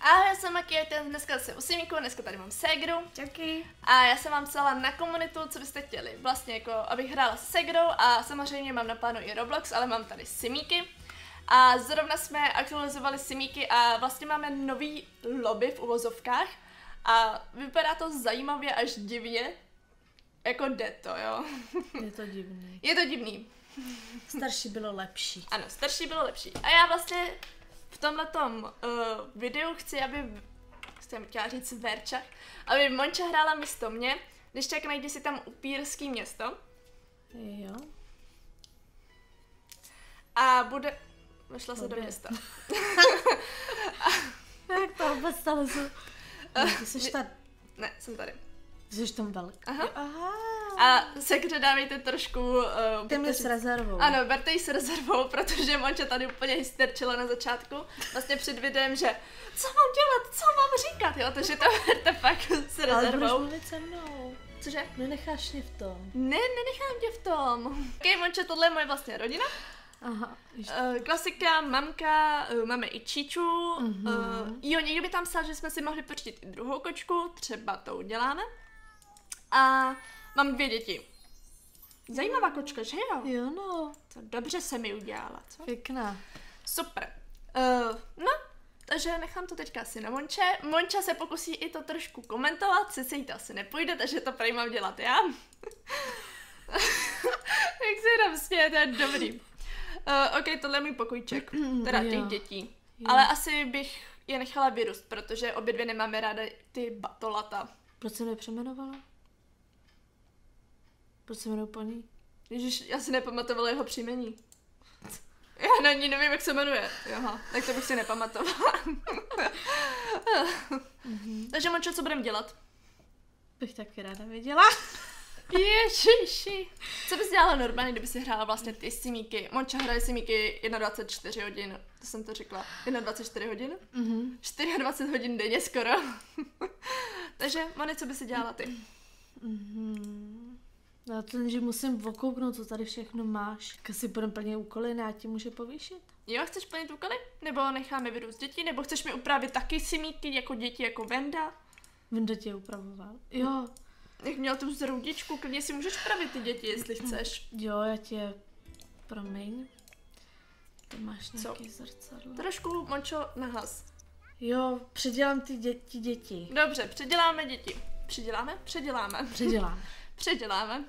Ahoj, já jsem Maki, dneska se u Simíku, dneska tady mám ségru. Čauky. A já jsem vám psala na komunitu, co byste chtěli. Vlastně jako, abych hrála s ségrou a samozřejmě mám na plánu i Roblox, ale mám tady Simíky. A zrovna jsme aktualizovali Simíky a vlastně máme nový lobby v uvozovkách. A vypadá to zajímavě až divně. Jako jde to, jo. Je to divný. Je to divný. Starší bylo lepší. Ano, starší bylo lepší. A já vlastně v tomhletom videu chci, jsem chtěla říct Verčach, aby Monča hrála místo mě, když tak najdi si tam upírský město. Jo. A bude... Vešla se do města. Jak to vůbec stalo? Ty jsi tady. Ne, jsem tady. Ty jsi tam velký. Aha. A sekře dávejte trošku... Jdeme s rezervou. Ano, berte ji s rezervou, protože Monča tady úplně hysterčila na začátku. Vlastně před videem, že co mám dělat, co mám říkat, jo, takže to berte fakt s rezervou. Ale budeš mluvit se mnou. Cože? Nenecháš mě v tom. Ne, nenechám tě v tom. Ok, Monča, tohle je moje vlastně rodina. Aha. Klasika, mamka, máme i Čiču. Jo, někdo by tam psal, že jsme si mohli počít i druhou kočku, třeba to uděláme. A mám 2 děti. Zajímavá kočka, že jo? Jo, no. To dobře se mi udělala, co? Pěkná. Super. No, takže nechám to teďka asi na Monče. Monča se pokusí i to trošku komentovat, sice jí to asi nepůjde, takže to prý mám dělat já. Jak se tam směje, to je dobrý. Ok, tohle je můj pokojček, teda těch dětí. Jo. Ale asi bych je nechala vyrůst, protože obě dvě nemáme ráda ty batolata. Proč jsem je přemenovala? Proč se jmenuji po ní? Ježiš, já si nepamatovala jeho příjmení. Já na ní nevím, jak se jmenuje. Joha, tak to bych si nepamatovala. Takže Mončo, co budeme dělat? Bych taky ráda věděla. Ježiši. Co bys dělala normálně, kdyby si hrála vlastně ty Simíky? Monča hraje Simíky 21 hodin, to jsem to řekla. 21 hodin? 24 hodin denně skoro. Takže, Moni, co by si dělala ty? No to že musím okouknout, co tady všechno máš. Tak si budem plně úkoly, já ti může povýšit. Jo, chceš plnit úkoly? Nebo necháme vyrůst děti? Nebo chceš mi upravit taky Simíky jako děti, jako Venda? Venda tě upravoval. Jo. Jak měl tu zroudičku, klidně si můžeš upravit ty děti, jestli chceš. Jo, já tě... Promiň. Ty máš nějaký zrcadlo. Trošku, Mončo, nahlas. Jo, předělám ty děti. Dobře, předěláme děti. Předěláme? Předěláme. Předěláme. Předěláme.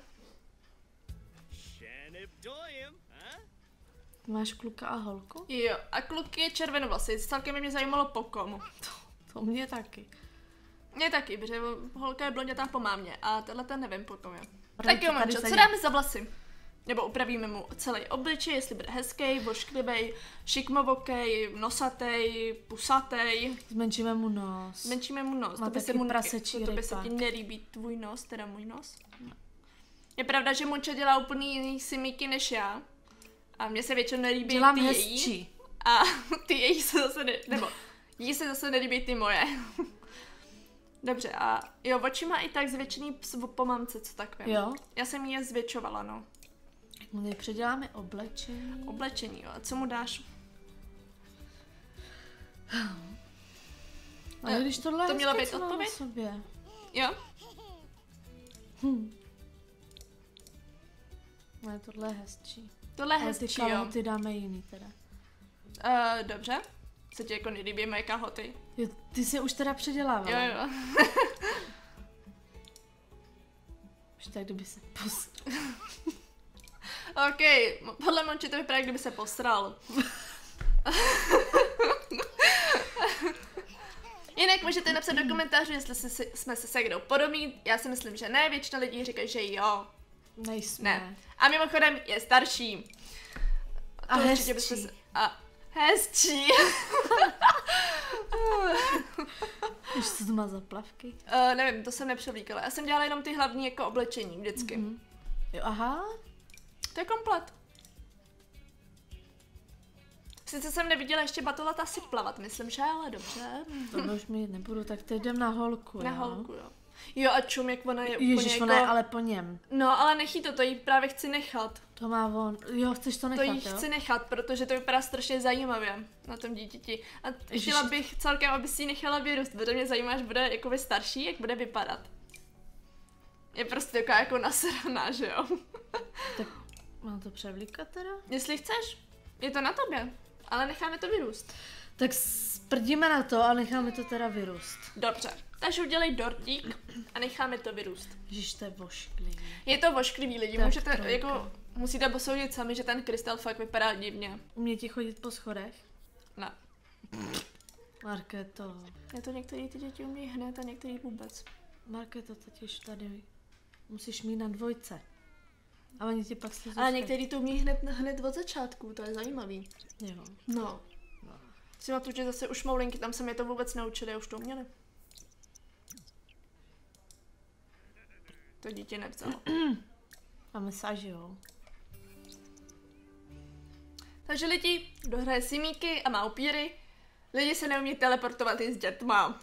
Máš kluka a holku? Jo, a kluk je červenovlasý, celkem mě zajímalo po komu. To mě taky. Mě taky, protože holka je blondětá po mámě a tenhle ten nevím po kom je. Tady Tak jo, Mončo, co dáme za vlasy? Nebo upravíme mu celý obličej, jestli bude hezký, vošklivý, šikmovokej, nosatej, pusatej. Zmenšíme mu nos. Zmenšíme mu nos. Má to by taky prasečí to by se ti nelíbí tvůj nos, teda můj nos. No. Je pravda, že Monča dělá úplně jiný Simíky než já. A mně se většinou nelíbí dělám ty hezčí. její. A ty její se zase nebo jí se zase nelíbí ty moje. Dobře, a jo, oči má i tak zvětšený po mamce, co tak vím. Jo? Já jsem je zvětšovala, no. My předěláme oblečení. Oblečení, jo. A co mu dáš? Ale když tohle to měla být co odpověď? Sobě. Jo? Ne, tohle je hezčí. Tohle je ale hezčí, ty jo. kalhoty dáme jiný teda. Dobře. Se ti jako nelíbí moje kalhoty? Jo, ty jsi už teda předělávala. Jo. Už tak, kdyby se posral. OK, podle Monči to vypadá, kdyby se posral. Jinak můžete napsat do komentářů, jestli jsme se Segrou podobní. Já si myslím, že ne, většina lidí říkají, že jo. Nejsme. Ne. A mimochodem je starší. A hezčí. A hezčí. Víš, co to má za plavky? Nevím, to jsem nepřevlíkala. Já jsem dělala jenom ty hlavní jako oblečení vždycky. Jo, aha. To je komplet. Sice jsem neviděla ještě batolata asi plavat, myslím, že ale dobře. To už mi nebudu, tak teď jdem na holku, Na jo? holku, jo. Jo a čum, jak ona je úplně Ježiš, jako... ona je ale po něm. No, ale nech jí to jí právě chci nechat. To má on. Jo, chceš to nechat, To jí jo? chci nechat, protože to vypadá strašně zajímavě na tom dítěti. A chtěla bych celkem, aby si ji nechala vyrůst, protože mě zajímá, až bude jakoby starší, jak bude vypadat. Je prostě taková jako nasraná, že jo? Tak mám to převlíkat teda? Jestli chceš, je to na tobě, ale necháme to vyrůst. Tak sprdíme na to a necháme to teda vyrůst. Dobře, takže udělej dortík a necháme to vyrůst. Ježiš, to je vošklivý. Je to vošklivý lidi, Tak můžete, trojka. jako, musíte posoudit sami, že ten krystal fakt vypadá divně. Uměti chodit po schodech? Ne. Markéto. Je to některý ty děti umějí hned a některý vůbec. Markéto, totiž tady musíš mít na dvojce. A oni ti pak slizou. Ale některý to umí hned od začátku, to je zajímavý. Jo. No. Si na tu, že zase už moulinky, tam se mě to vůbec naučili a už to uměli. To dítě nevzalo. A masáži, jo. Takže lidi, kdo hraje simíky a má upíry, lidi se neumí teleportovat i s dětma.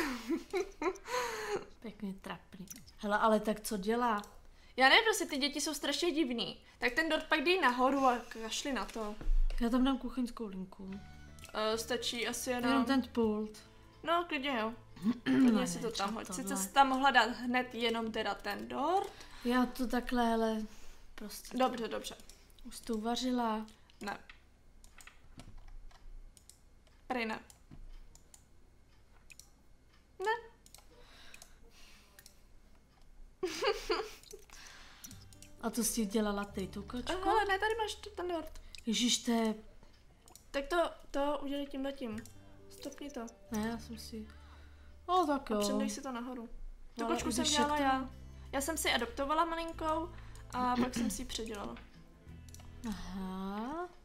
Pěkně trapný. Hele, ale tak co dělá? Já nevím, prostě ty děti jsou strašně divný. Tak ten dort pak dej nahoru a kašli na to. Já tam dám kuchyňskou linku. Stačí asi Jenom jenom... ten pult. No, klidně jo. Klidně si to ne, tam hoď. tohle. Sice jsi tam mohla dát hned jenom teda ten dort. Já to takhle, hele, prostě. Dobře, dobře. Už to uvařila. Ne. Prej ne. Ne. A to si dělala ty, tu kočku? Ale ne, tady máš ten dort. Ježíš, to je... Tak to udělej tímhletím. Stopni to. Ne, já jsem si... No tak jo. A přendej si to nahoru. Tu No, ale kočku jsem když dělala je to- já. Já jsem si adoptovala malinkou a pak jsem si ji předělala. Aha.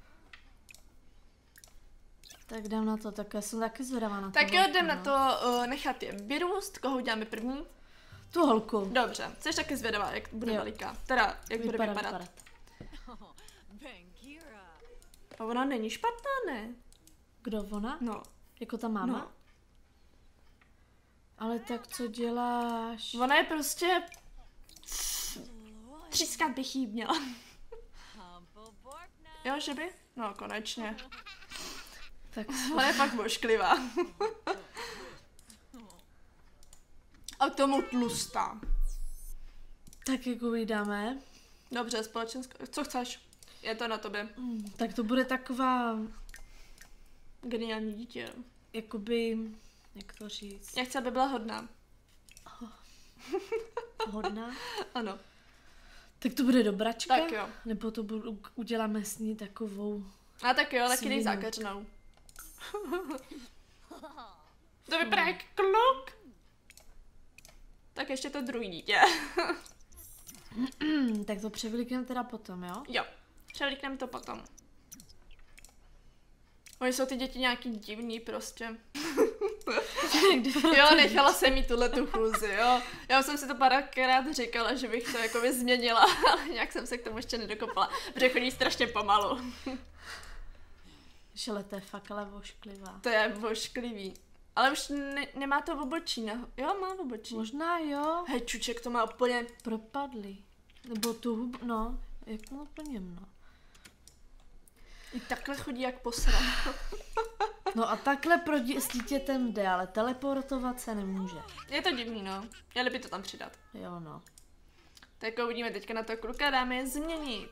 Tak jdem na to, tak já jsem taky zvědavá na to. Tak jo, jdem no. na to nechat je vyrůst. Koho uděláme první? Tu holku. Dobře, jsi taky zvědavá, jak bude Jo. veliká. Teda, jak bude vypadat. A ona není špatná, ne? Kdo ona? No. Jako ta máma? No. Ale tak co děláš? Ona je prostě... Třískat bych jí měla. Jo, že by? No, konečně. Tak Ona je fakt božklivá. A k tomu tlustá. tak jako vydáme. Dobře, společenská. Co chceš? Je to na tobě. Tak to bude taková, Geniální dítě. jakoby, jak to říct, Já chci, aby byla hodná. hodná. Ano. Tak to bude dobračka? Tak jo. Nebo to uděláme s ní takovou... A tak jo, taky dej Svinu. zákeřnou. To vypadá jak kluk. Tak ještě to druhý dítě. tak to převlíkneme teda potom, jo? Jo, převlíkneme to potom. Oni jsou ty děti nějaký divný prostě. Jo, nechala jsem jí tu chůzi, jo. Já už jsem si to párkrát říkala, že bych to jakoby změnila, ale nějak jsem se k tomu ještě nedokopala, protože chodí strašně pomalu. Ale to je fakt ale vošklivá. To je vošklivý. Ale už nemá to obočí, ne? Jo, má obočí. Možná jo, Hej, čuček to má úplně... propadly. Nebo tu hubu, no, jak no po něm, no. I takhle chodí jak posran. No a takhle s dítětem jde, ale teleportovat se nemůže. Je to divný, no. Měli by to tam přidat. Jo, no. Tak uvidíme teďka na to kluka, dáme je změnit.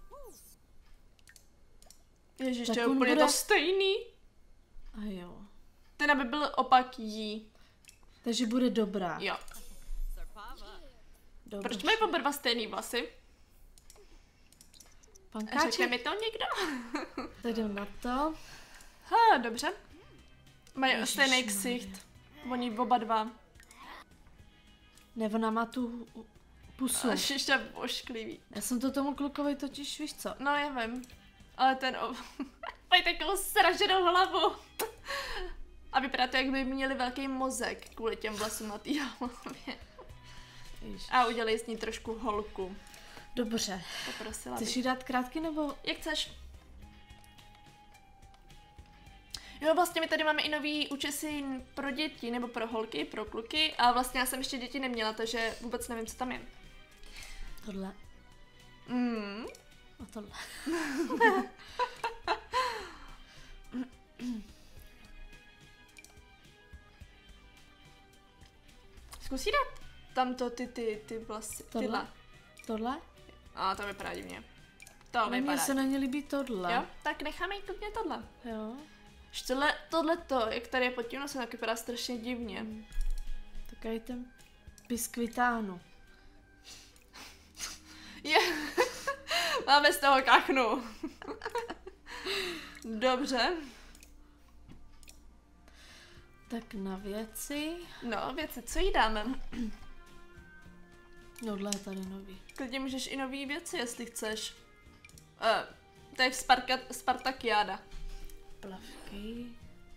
Ježiš, Tak to je on úplně bude- to stejný. A jo. Ten aby byl opak jí. Takže bude dobrá. Jo. Dobrá. Proč mají oba dva stejný vlasy? Pankáček? Řekne mi to někdo? Tak jdem na to. Dobře. Mají stejný ksicht. Oni oba dva. Ne, ona má tu pusu. Až ještě ošklivý. Já jsem to tomu klukovi totiž, víš co? No, já vím. Ale ten... Mají takovou sraženou hlavu. A vypadá to, jak by měli velký mozek kvůli těm vlasům na té hlavě. Ježiš. A udělej s ní trošku holku. Dobře. Poprosila Chceš bych. jí dát krátký nebo... Jak chceš? Jo, vlastně my tady máme i nový účesy pro děti, nebo pro holky, pro kluky a vlastně já jsem ještě děti neměla, takže vůbec nevím, co tam je. Tohle. A tohle. Zkusí dát tamto ty vlasy, tyhle. Tohle? A to vypadá divně. To Ale mně vypadá. se na ně líbí tohle. Jo, tak necháme jít klidně tohle. Jo. Tohleto, jak tady je pod tím nosem, tak vypadá strašně divně. Takový ten biskvitánu. Je. Máme z toho kachnu. Dobře. Tak na věci. No, věci, co jí dáme? Tohle je tady nový. Klidně můžeš i nový věci, jestli chceš. To je Spartakiáda. Plavky.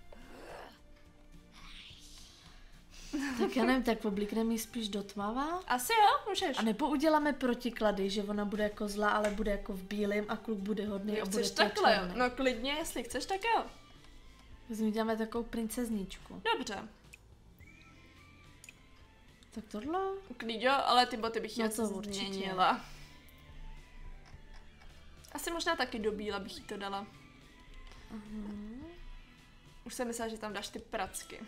Tak já nevím, tak oblíkneme ji spíš do tmavá? Asi jo, můžeš. A nebo uděláme protiklady, že ona bude jako zlá, ale bude jako v bílém a kluk bude hodný Jo, a bude chceš to takhle, jo? černý. No klidně, jestli chceš, tak jo. My děláme takovou princezničku. Dobře. Tak tohle? Klidně, ale ty boty bych No já to určitě. změnila. Asi možná taky do bíla bych jí to dala. Už jsem myslela, že tam dáš ty pracky.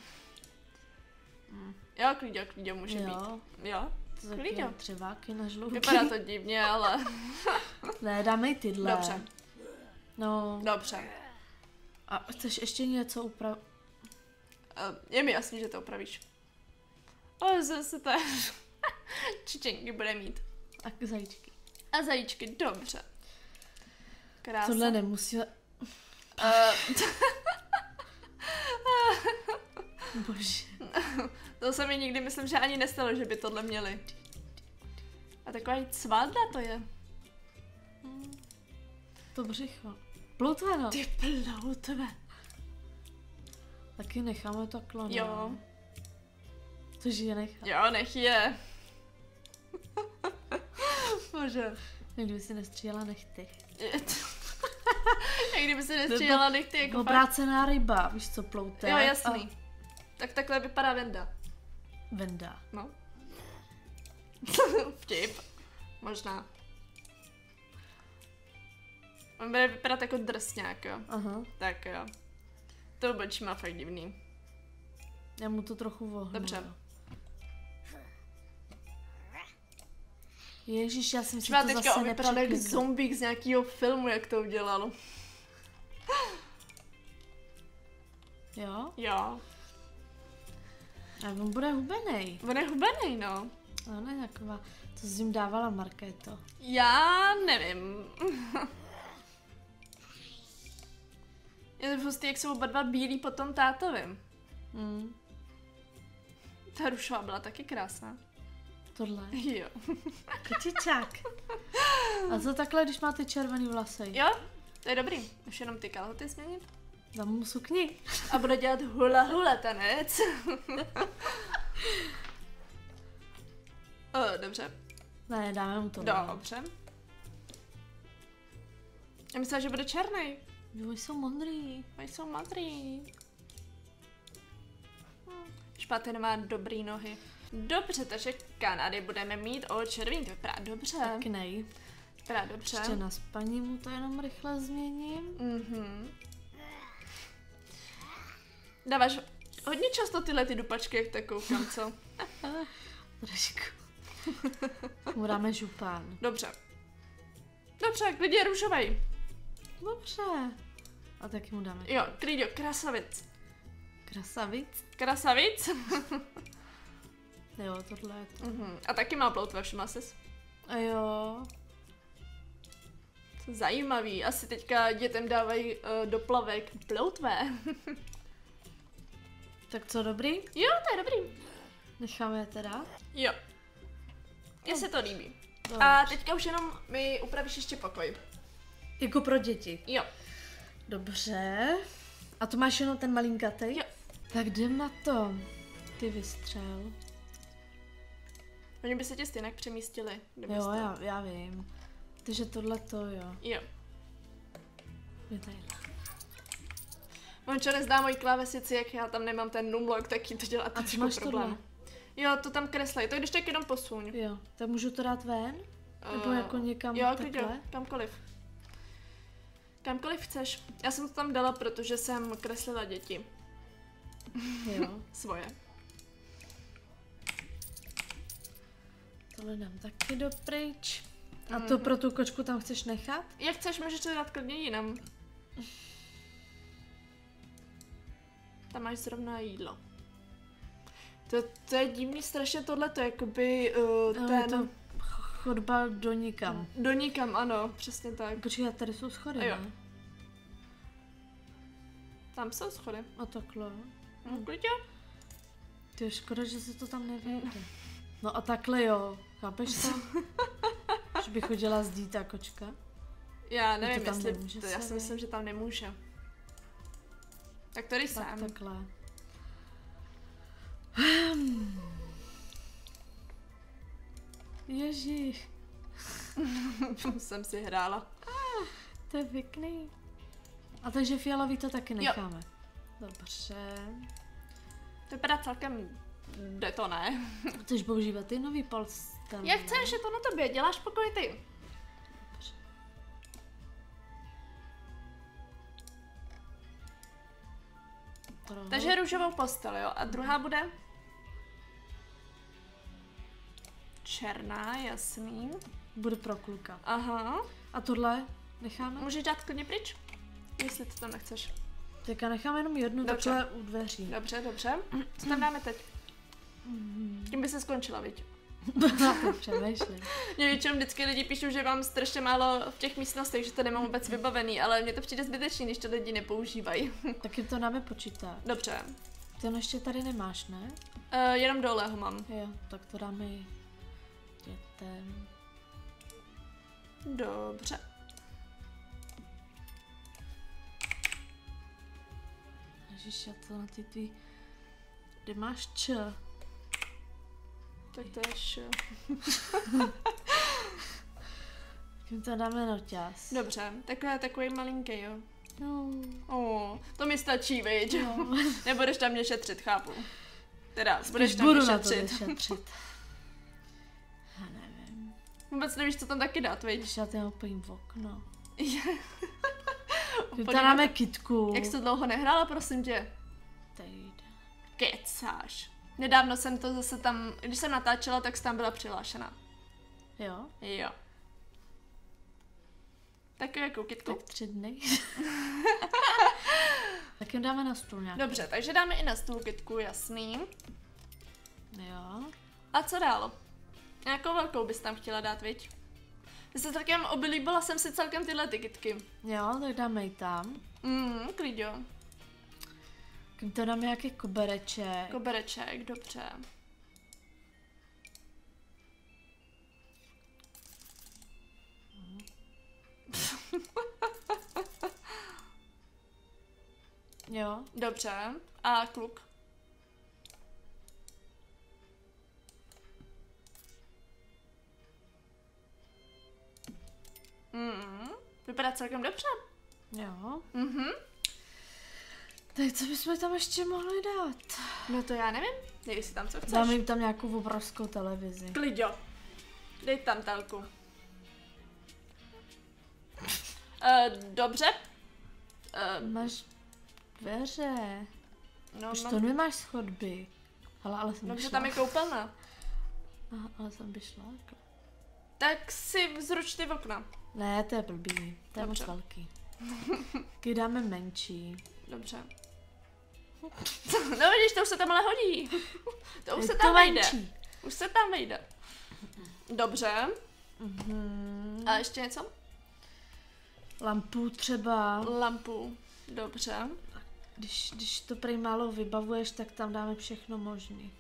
Jo, klidně může být. Jo, To taky klidně. třeváky na žlouky. Vypadá to divně, ale Ne, dáme i tyhle. dobře, No. dobře. A chceš ještě něco upravit? Je mi jasný, že to opravíš. Ale zase to čičenky bude mít. A zajíčky. A zajíčky, dobře. Krása. Tohle nemusíme... Bože. To se mi nikdy myslím, že ani nestalo, že by tohle měli. A taková cvádla to je. To břicho. Ploutve, no. Ty ploutve. Taky necháme takhle, ne? Jo. Což je nechá. Jo, nech je. Bože. Kdyby si nestříhala nechty. Jak kdyby se nestříhala nechty jako Obrácená ryba, víš co, plouté. Jo, jasný. Tak takhle vypadá Venda. Venda. No. Vtip. Možná. On bude vypadat jako drsňák, jo. Aha. Tak jo. To obočí má fakt divný. Já mu to trochu vohnu. Dobře. Ježíš, já jsem si Třeba to teďka zase on vypadal jak nepřeklikla. zombík z nějakého filmu, jak to udělal. Jo? Jo. A on bude hubenej. On je hubenej, no. Ona je taková, co jsi jim dávala Markéto. Já nevím. Je to prostě, jak jsou oba dva bílí po tom tátovým. Ta rušová byla taky krásná. Tohle. Jo. Kočičák. A co takhle, když má ty červený vlasy? Jo, to je dobrý. Už jenom ty kalhoty změnit. Dám mu sukni. A bude dělat hula hula tanec. Dobře. Ne, dáme mu to. Dobře. Já myslela, že bude černý. Oni jsou modrý. Oni jsou modrý. Špatný nemá dobrý nohy. Dobře, takže Kanady budeme mít o červený. To vypadá dobře. Tak nej. Vypadá dobře. Ještě na spaní mu to jenom rychle změním. Dáváš hodně často tyhle ty dupačky, jak tak koukám, co? Trošku. Mu dáme župán. Dobře. Dobře, klidně růžovej. Dobře. A taky mu dáme. Jo, klidně, krasavic. Krasavic. Krasavic? Jo, tohle je to. A taky má ploutve, všimla jsi? A jo. Zajímavý, asi teďka dětem dávají do plavek ploutve. Tak co, dobrý? Jo, to je dobrý. Necháme je teda. Jo. Mně se to líbí. Dobře. A teďka už jenom mi upravíš ještě pokoj. Jako pro děti. Jo. Dobře. A to máš jenom ten malinkatej? Jo. Tak jdem na to. Ty vystřel. Oni by se tě stejně přemístili. Jo, já vím. Takže tohle to jo. Jo. Je tady. On čo nezdá moji klávesnici, jak já tam nemám ten numlock, tak jí to dělá trošku máš problém. tohle? Jo, to tam kreslej, to když tak jenom posuň. Jo, tak můžu to dát ven? Nebo jako někam jo, takhle? Jo, kamkoliv. Kamkoliv chceš. Já jsem to tam dala, protože jsem kreslila děti. Jo. Svoje. Tohle dám taky dopryč. A to pro tu kočku tam chceš nechat? Jak chceš, můžeš to dát klidně jinam. Tam máš zrovna jídlo. To je divný strašně tohleto, jakoby ten... Je to chodba do nikam. Do nikam, ano, přesně tak. Počkej, tady jsou schody, ne? Tam jsou schody. A takhle. Klidně. To je škoda, že se to tam nevejde. No a takhle jo, chápeš to? Že by chodila zdí ta kočka? Já nevím, tam jestli... Já si myslím, že tam nemůže. Tak tady jsem. Takhle. Ježíš. Jsem si hrála. To je pěkný. A takže fialový to taky necháme. Jo. Dobře. To vypadá celkem... Jde to, ne? Chceš používat ty nový polster? Jak chceš, je to na tobě, děláš pokoj ty. Dobře. Takže růžovou postel, jo? A druhá bude? Černá, jasný. Bude pro kluka. Aha. A tohle necháme? Můžeš dát klidně pryč? Jestli to tam nechceš. Teďka necháme jenom jednu takhle u dveří. Dobře, dobře. Co tam dáme teď? Tím by se skončila, viď? Přemýšlím. Mě většinou vždycky lidi píšou, že mám strašně málo v těch místnostech, že to nemám vůbec vybavený, ale mně to přijde zbytečný, když to lidi nepoužívají. Tak jim to dáme počítat. Dobře. Ten ještě tady nemáš, ne? Jenom dole ho mám. Jo, tak to dáme dětem. Dobře. Ježiš, já to na ty tvý... Kde máš Č? Tak to je š. Kým to dáme noťaz. Dobře, takový malinký, jo. No. To mi stačí, viď? No. Nebudeš tam mě šetřit, chápu. Teda, budeš Spíš tam budu mě na to šetřit. Já nevím. Vůbec nevíš, co tam taky dát, viď? Když já tam opojím v okno. Úplně Tam dáme kitku. Jak jsi to dlouho nehrála, prosím tě? Týden. Kecáš. Nedávno jsem to zase tam, když jsem natáčela, tak jsi tam byla přihlášena. Jo? Jo. Tak jakou kytku? Tak 3 dny. Tak jim dáme na stůl nějak. Dobře, takže dáme i na stůl kytku, jasný. Jo. A co dál? Nějakou velkou bys tam chtěla dát, viď? Oblíbila jsem si celkem tyhle ty kytky. Jo, tak dáme ji tam. Klidňo. Kým to dáme nějaký kobereček. Kobereček, dobře. Jo. Dobře. A kluk? Vypadá celkem dobře. Jo. Tak co bychom tam ještě mohli dát? No to já nevím. Dej si tam, co chceš. Dáme jim tam nějakou obrovskou televizi. Kliďo. Dej tam telku. Dobře. Máš dveře. No, Už to nemáš schodby. Ale jsem dobře, by šla. tam je koupelna. Ale jsem by šla. Tak si zruč ty okna. Ne, to je blbý. To je moc Dobře. velký. Když dáme menší. Dobře. No vidíš, to už se tam ale hodí. To už Je se to tam vejde. menší. Už se tam vejde. Dobře. A ještě něco? Lampu třeba. Lampu. Dobře. Když to prej málo vybavuješ, tak tam dáme všechno možný.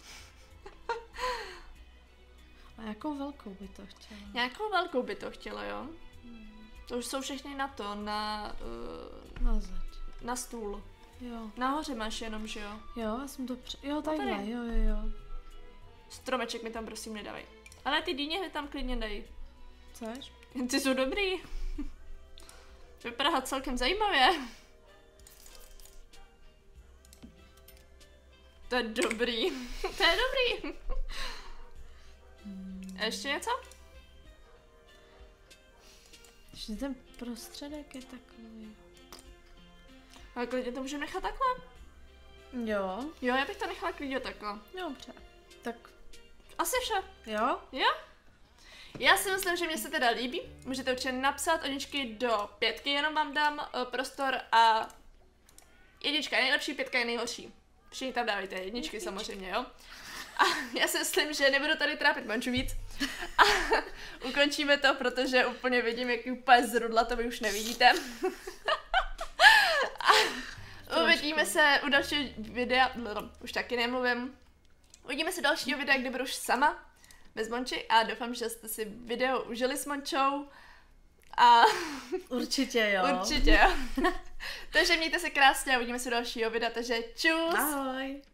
A jakou velkou by to chtěla? Nějakou velkou by to chtělo, jo? To už jsou všechny na to, Na zeď. na stůl. Jo. Nahoře máš jenom, že jo? Jo, já jsem to Jo, takhle, tady. jo. Stromeček mi tam prosím nedávej. Ale ty dýně mi tam klidně dej. Chceš? Ty jsou dobrý. To vypadá celkem zajímavě. To je dobrý. To je dobrý. Ještě něco? Ještě ten prostředek je takový. Ale klidně to můžeme nechat takhle. Jo. Jo, já bych to nechala klidně takhle. Dobře. Tak Asi vše. jo? Jo? Já si myslím, že mě se teda líbí. Můžete určitě napsat jedničky do 5, jenom vám dám prostor a 1 je nejlepší, 5 je nejhorší. Všichni tam dávajte jedničky samozřejmě, jo? A já si myslím, že nebudu tady trápit Monču víc. A ukončíme to, protože úplně vidím, jak úplně zrudla, to vy už nevidíte. A uvidíme se u dalšího videa, už taky nemluvím. Uvidíme se dalšího videa, kdy budu už sama, bez Monči, a doufám, že jste si video užili s Mončou. A Určitě jo. určitě jo. Takže mějte se krásně a uvidíme se u dalšího videa, takže čus! Ahoj.